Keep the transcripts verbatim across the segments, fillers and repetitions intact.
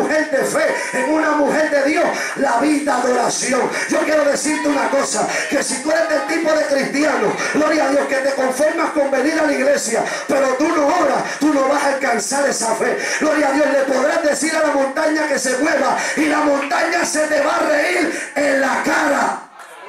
mujer de fe, en una mujer de Dios, la vida de oración. Yo quiero decirte una cosa, que si tú eres del tipo de cristiano, gloria a Dios, que te conformas con venir a la iglesia, pero tú no oras, tú no vas a alcanzar esa fe. Gloria a Dios, le podrás decir a la montaña que se mueva y la montaña se te va a reír en la cara.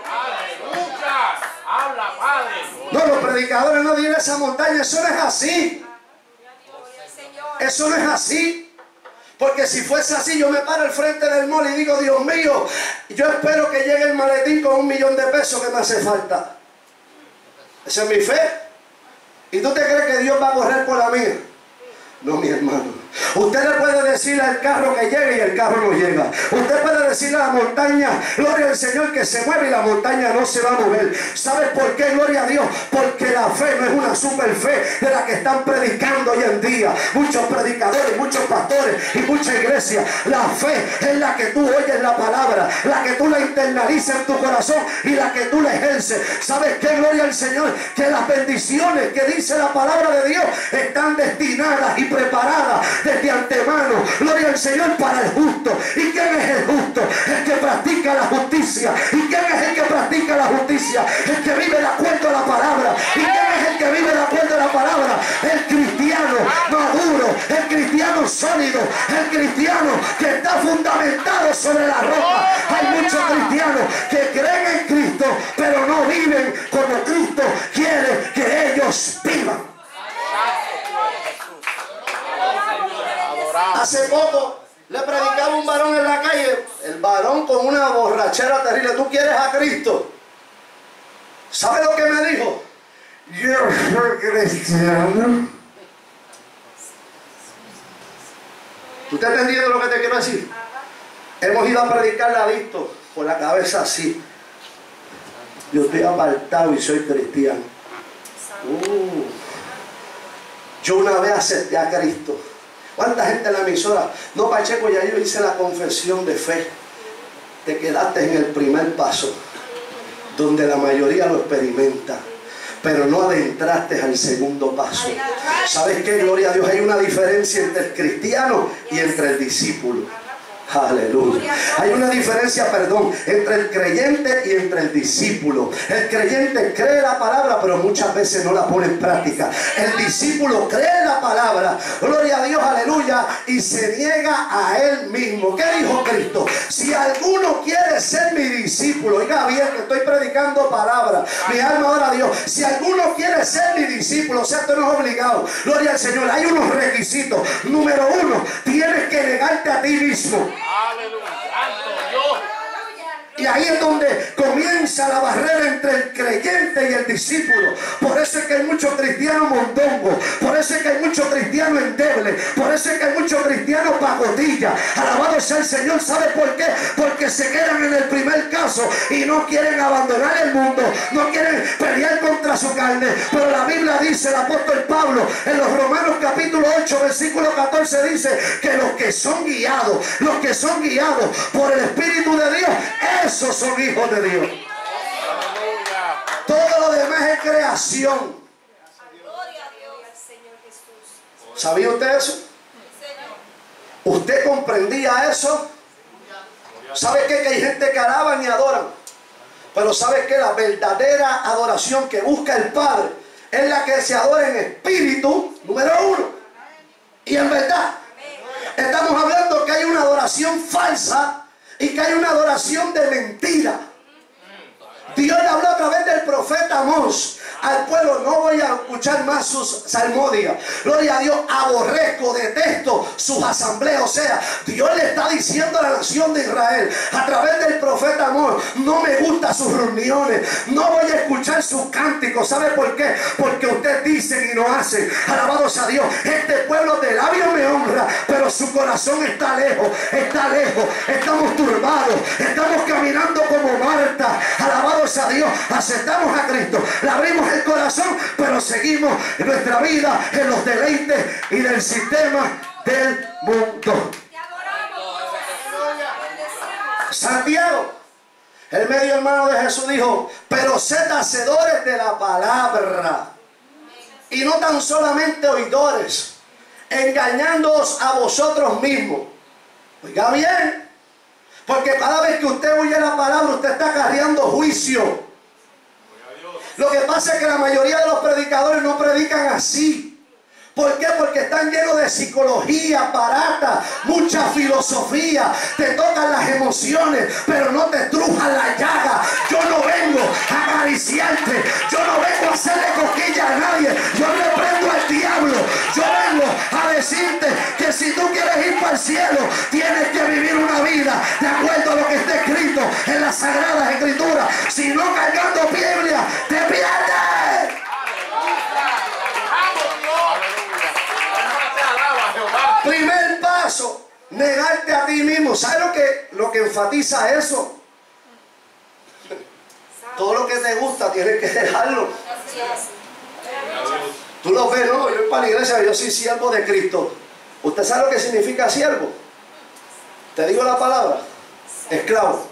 Habla, Padre. No, los predicadores no dicen esa montaña, eso no es así. Eso no es así. Porque si fuese así, yo me paro al frente del mall y digo, Dios mío, yo espero que llegue el maletín con un millón de pesos que me hace falta. Esa es mi fe. ¿Y tú te crees que Dios va a correr por la mía? No, mi hermano. Usted le puede decirle al carro que llegue y el carro no llega. Usted puede decirle a la montaña, gloria al Señor, que se mueve y la montaña no se va a mover. ¿Sabes por qué? Gloria a Dios. Porque la fe no es una super fe de la que están predicando hoy en día muchos predicadores, muchos pastores y mucha iglesia. La fe es la que tú oyes la palabra, la que tú la internalizas en tu corazón y la que tú la ejerces. ¿Sabes qué? Gloria al Señor, que las bendiciones que dice la palabra de Dios están destinadas y preparadas desde antemano, gloria al Señor, para el justo. ¿Y quién es el justo? El que practica la justicia. ¿Y quién es el que practica la justicia? El que vive de acuerdo a la palabra. ¿Y quién es el que vive de acuerdo a la palabra? El cristiano maduro, el cristiano sólido, el cristiano que está fundamentado sobre la roca. Hay muchos cristianos que creen en Cristo, pero no viven como Cristo quiere que ellos vivan. Hace poco le predicaba un varón en la calle, el varón con una borrachera terrible. ¿Tú quieres a Cristo? ¿Sabe lo que me dijo? Yo soy cristiano. ¿Tú estás entendiendo lo que te quiero decir? Hemos ido a predicar adicto con la cabeza así. Yo estoy apartado y soy cristiano. Uh. Yo una vez acepté a Cristo. ¿Cuánta gente en la emisora? No, Pacheco, ya yo hice la confesión de fe. Te quedaste en el primer paso, donde la mayoría lo experimenta, pero no adentraste al segundo paso. ¿Sabes qué? Gloria a Dios. Hay una diferencia entre el cristiano y entre el discípulo. Aleluya. Hay una diferencia, perdón, entre el creyente y entre el discípulo. El creyente cree la palabra, pero muchas veces no la pone en práctica. El discípulo cree la palabra, gloria a Dios, aleluya, y se niega a él mismo. ¿Qué dijo Cristo? Si alguno quiere ser mi discípulo, oiga bien que estoy predicando palabra, mi alma ora a Dios. Si alguno quiere ser mi discípulo, o sea, esto no es obligado, gloria al Señor, hay unos requisitos. Número uno, tienes que negarte a ti mismo. Aleluya, santo Dios. Y ahí es donde comienza la barrera entre el creyente y el discípulo. Por eso es que hay muchos cristianos mondongos. Por eso es que hay muchos cristianos endebles. Por eso es que hay muchos cristianos pagotillas. Alabado sea el Señor. ¿Sabe por qué? Porque se quedan en el primer caso y no quieren abandonar el mundo. No quieren pelear contra su carne. Pero la Biblia dice, el apóstol Pablo, en los Romanos capítulo ocho, versículo catorce, dice que los que son guiados, los que son guiados por el Espíritu de Dios, esos son hijos de Dios. Todo lo demás es creación. ¿Sabía usted eso? ¿Usted comprendía eso? ¿Sabe qué? Que hay gente que alaban y adoran. Pero ¿sabe qué? La verdadera adoración que busca el Padre es la que se adora en espíritu, número uno, y en verdad. Estamos hablando que hay una adoración falsa y que hay una adoración de mentira. Dios le habló a través del profeta Amós al pueblo: no voy a escuchar más sus salmodias. Gloria a Dios, aborrezco, detesto sus asambleas. O sea, Dios le está diciendo a la nación de Israel a través del profeta Amós: no me gustan sus reuniones, no voy a escuchar sus cánticos. ¿Sabe por qué? Porque ustedes dicen y no hacen. Alabado sea Dios. Este pueblo de labios me honra, pero su corazón está lejos, está lejos. Estamos turbados, estamos caminando como Marta. Alabado sea Dios. Aceptamos a Cristo, le abrimos el corazón, pero seguimos en nuestra vida en los deleites y del sistema del mundo. Santiago, el medio hermano de Jesús, dijo: pero sed hacedores de la palabra y no tan solamente oidores, engañándoos a vosotros mismos. Oiga bien, porque cada vez que usted oye la palabra, usted está acarreando juicio. Lo que pasa es que la mayoría de los predicadores no predican así. ¿Por qué? Porque están llenos de psicología barata, mucha filosofía, te tocan las emociones, pero no te estrujan la llaga. Yo no vengo a acariciarte, yo no vengo a hacerle cosquillas a nadie, yo le prendo al diablo. Yo vengo a decirte que si tú quieres ir para el cielo, tienes que vivir una vida de acuerdo a lo que está escrito en las Sagradas Escrituras. Si no, cargando Biblia, te pierdes. Primer paso, negarte a ti mismo. ¿Sabes lo que, lo que enfatiza eso? Todo lo que te gusta tienes que dejarlo. Tú lo ves, ¿no? Yo voy para la iglesia, yo soy siervo de Cristo. ¿Usted sabe lo que significa siervo? Te digo la palabra, esclavo.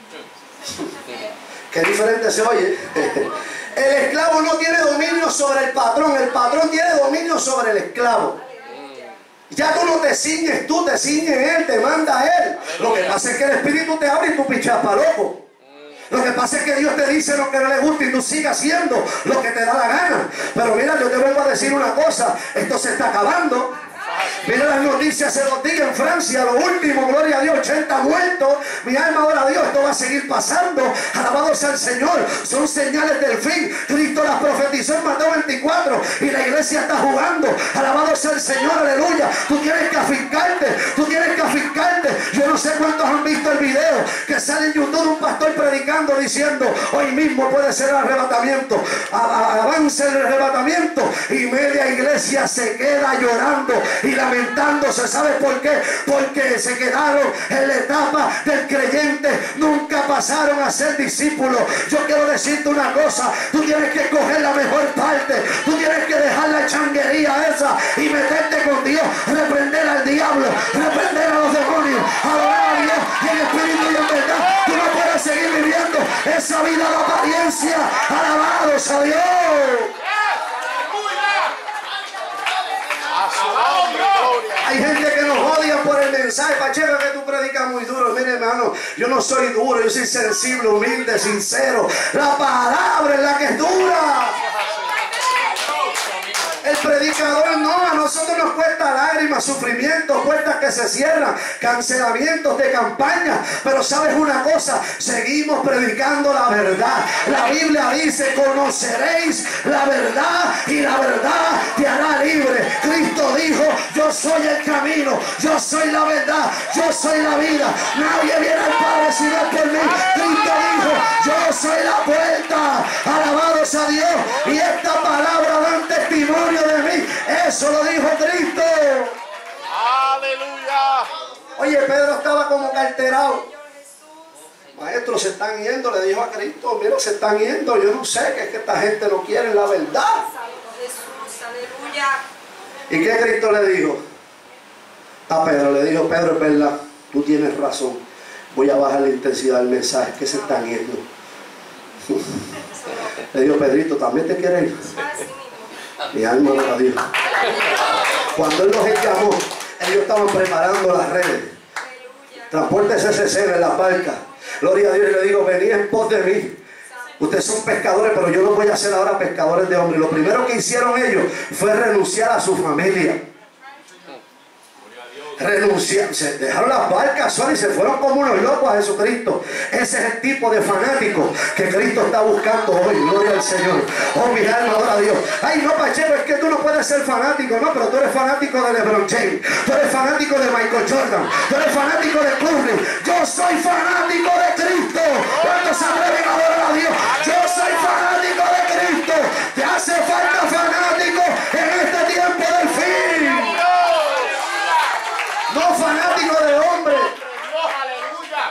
Qué diferente se oye. El esclavo no tiene dominio sobre el patrón, el patrón tiene dominio sobre el esclavo. Ya tú no te ciñes, tú te ciñes él, te manda él. Lo que pasa es que el Espíritu te abre y tú pichas para loco. Lo que pasa es que Dios te dice lo que no le gusta y tú sigas haciendo lo que te da la gana. Pero mira, yo te vengo a decir una cosa, esto se está acabando. Mira las noticias hace dos días en Francia, lo último, gloria a Dios, ochenta muertos. Mi alma adora a Dios, esto va a seguir pasando. Alabado sea el Señor, son señales del fin. Cristo las profetizó en Mateo veinticuatro y la iglesia está jugando. Alabado sea el Señor, aleluya. Tú tienes que afincarte, tú tienes que afincarte. Yo no sé cuántos han visto el video que sale en YouTube un pastor predicando diciendo, hoy mismo puede ser el arrebatamiento. Avance el arrebatamiento y media iglesia se queda llorando y lamentándose. ¿Sabes por qué? Porque se quedaron en la etapa del creyente, nunca pasaron a ser discípulos. Yo quiero decirte una cosa, tú tienes que coger la mejor parte, tú tienes que dejar la changuería esa y meterte con Dios, reprender al diablo, reprender a los demonios, adorar a Dios en espíritu y en verdad. Tú no puedes seguir viviendo esa vida de apariencia. Alabados a Dios. Hay gente que nos odia por el mensaje. Pacheco, que tú predicas muy duro. Mire, hermano, yo no soy duro, yo soy sensible, humilde, sincero. La palabra es la que es dura. El predicador no, a nosotros nos cuesta lágrimas, sufrimientos, puertas que se cierran, cancelamientos de campaña. Pero sabes una cosa, seguimos predicando la verdad. La Biblia dice, conoceréis la verdad y la verdad te hará libre. Cristo dijo, yo soy el camino, yo soy la verdad, yo soy la vida. Nadie viene al Padre si no es por mí. Cristo dijo, yo soy la puerta. Alabados a Dios. Y esta palabra da testimonio de mí. Eso lo dijo Cristo. Aleluya. Oye, Pedro estaba como carterado. Maestro, se están yendo, le dijo a Cristo, mira, se están yendo. Yo no sé, que es que esta gente no quiere la verdad. ¿Y qué Cristo le dijo? A Pedro le dijo, Pedro, es verdad, tú tienes razón. Voy a bajar la intensidad del mensaje, que se están yendo. Le dijo, Pedrito, ¿también te quieres ir? Mi alma adora a Dios. Cuando él los llamó, ellos estaban preparando las redes. Transporte ese C C en la barca. Gloria a Dios. Y le digo, vení en pos de mí. Ustedes son pescadores, pero yo los voy a hacer ahora pescadores de hombres. Lo primero que hicieron ellos fue renunciar a su familia. Renunciar, se dejaron las barcas solas y se fueron como unos locos a Jesucristo. Ese es el tipo de fanático que Cristo está buscando hoy. Gloria al Señor. Oh, mi alma adora a Dios. Ay, no, Pacheco, es que tú no puedes ser fanático. No, pero tú eres fanático de LeBron James, tú eres fanático de Michael Jordan, tú eres fanático de Curry. Yo soy fanático de Cristo. ¿Cuántos se atreven a adorar a Dios? Yo soy fanático de Cristo. Te hace falta fanático en este tiempo del fin. No fanático de hombre.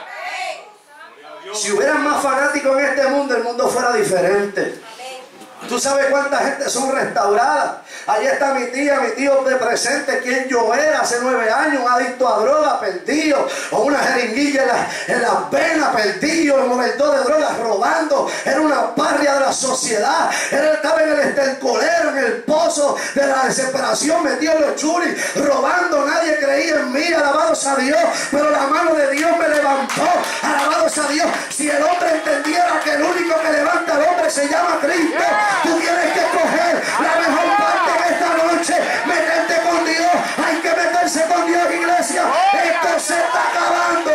Si hubieran más fanáticos en este mundo, el mundo fuera diferente. Tú sabes cuánta gente son restauradas. Ahí está mi tía, mi tío de presente, quien yo era hace nueve años, un adicto a droga, perdido, o una jeringuilla en las en la venas, perdido, en un momento de drogas, robando. Era una parria de la sociedad. Él estaba en el estercolero, en el pozo de la desesperación, metido en los churis, robando. Nadie creía en mí, alabados a Dios, pero la mano de Dios me levantó, alabados a Dios. Si el hombre entendiera que el único que levanta al hombre se llama Cristo, tú tienes que coger la mejor parte en esta noche, meterte con Dios. Hay que meterse con Dios, iglesia. Esto se está acabando.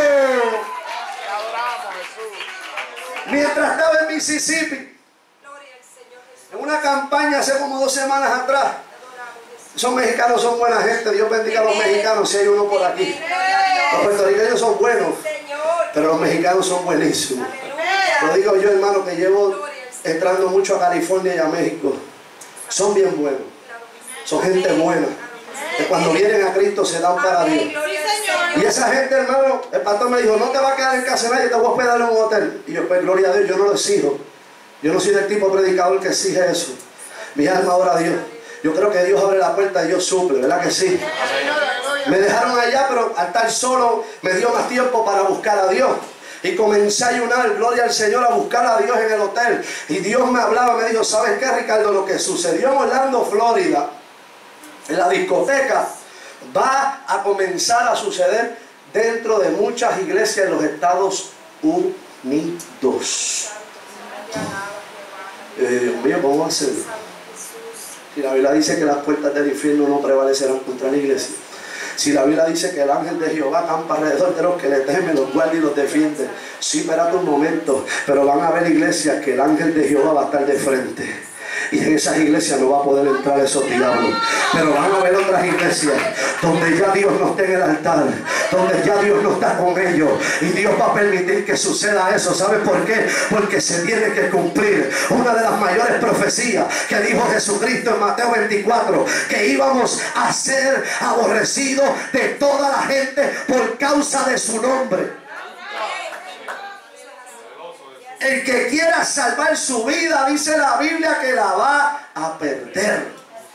Mientras estaba en Mississippi, en una campaña hace como dos semanas atrás, esos mexicanos son buena gente, Dios bendiga a los mexicanos, si hay uno por aquí. Los puertorriqueños son buenos, pero los mexicanos son buenísimos. Lo digo yo, hermano, que llevo entrando mucho a California y a México. Son bien buenos, son gente buena, que cuando vienen a Cristo se dan para Dios. Y esa gente, hermano, el pastor me dijo, no te va a quedar en casa de nadie, te voy a hospedar en un hotel. Y yo, pues gloria a Dios, yo no lo exijo. Yo no soy del tipo predicador que exige eso. Mi alma adora a Dios. Yo creo que Dios abre la puerta y Dios suple, ¿verdad que sí? Me dejaron allá, pero al estar solo me dio más tiempo para buscar a Dios. Y comencé a ayunar, gloria al Señor, a buscar a Dios en el hotel. Y Dios me hablaba, me dijo, ¿sabes qué, Ricardo? Lo que sucedió en Orlando, Florida, en la discoteca, va a comenzar a suceder dentro de muchas iglesias en los Estados Unidos. Eh, Dios mío, ¿cómo va a ser? Si la Biblia dice que las puertas del infierno no prevalecerán contra la iglesia. Si la Biblia dice que el ángel de Jehová campa alrededor de los que le temen, los guarda y los defiende. Sí, espérate un momento, pero van a haber iglesias que el ángel de Jehová va a estar de frente. Y en esas iglesias no va a poder entrar esos diablos. Pero van a haber otras iglesias donde ya Dios no está en el altar, donde ya Dios no está con ellos. Y Dios va a permitir que suceda eso. ¿Sabes por qué? Porque se tiene que cumplir una de las mayores profecías que dijo Jesucristo en Mateo veinticuatro, que íbamos a ser aborrecidos de toda la gente por causa de su nombre. El que quiera salvar su vida, dice la Biblia, que la va a perder.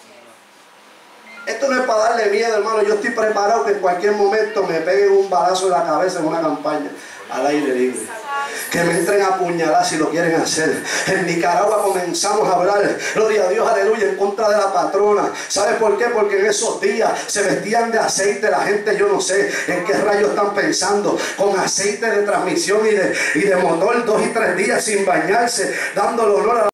Esto no es para darle miedo, hermano. Yo estoy preparado que en cualquier momento me peguen un balazo en la cabeza en una campaña al aire libre. Que me entren a apuñalar si lo quieren hacer. En Nicaragua comenzamos a hablar, gloria a Dios, aleluya, en contra de la patrona. ¿Sabe por qué? Porque en esos días se vestían de aceite. La gente, yo no sé en qué rayos están pensando, con aceite de transmisión y de, y de motor, dos y tres días sin bañarse, dándole honor a la